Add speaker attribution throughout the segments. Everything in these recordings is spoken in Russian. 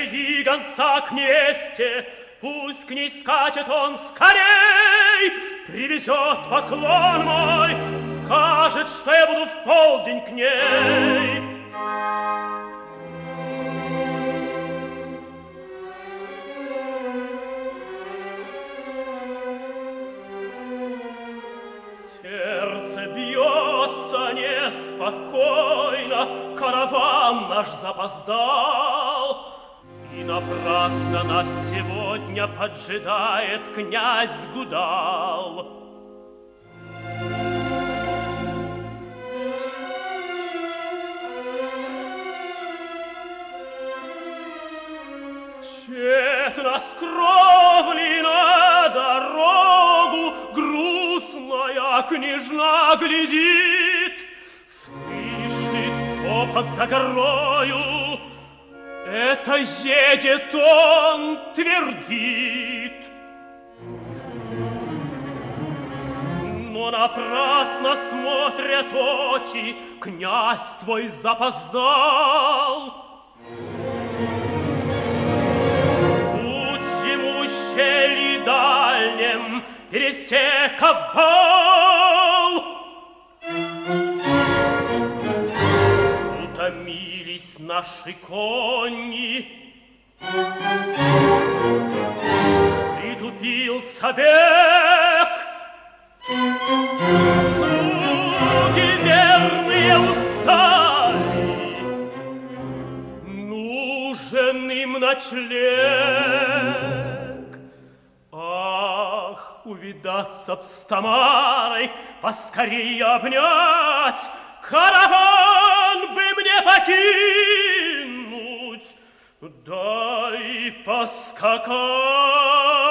Speaker 1: Приведи гонца к невесте, пусть к ней скачет он скорей. Привезет поклон мой, скажет, что я буду в полдень к ней. Сердце бьется неспокойно, караван наш запоздал, и напрасно нас сегодня поджидает князь Гудал. Тщетно с кровли на дорогу грустная княжна глядит, слышит топот за горою, это едет он, твердит. Но напрасно смотрят очи, князь твой запоздал. Ущелье дальнем пересек обвал. Утомились наши кони, притупился бег. Слуги верные устали, нужен им ночлег. Ах, увидаться б с Тамарой, поскорее обнять, караван бы мне покинуть, дай поскакать.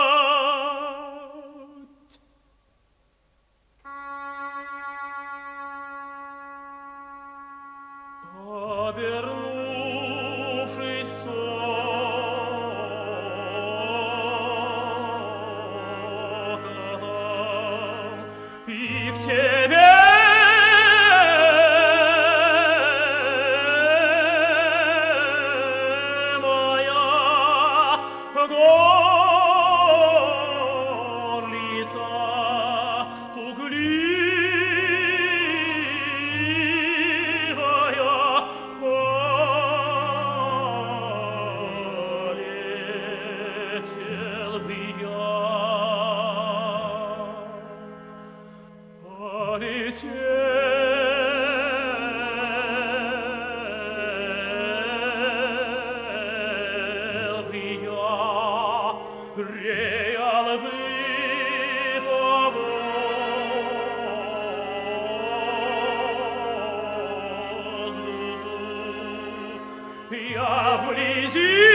Speaker 1: Обернувшись и к тебе моя горлица пугливая, полетел бы я. Полетел бы я, реял бы по воздуху, я вблизи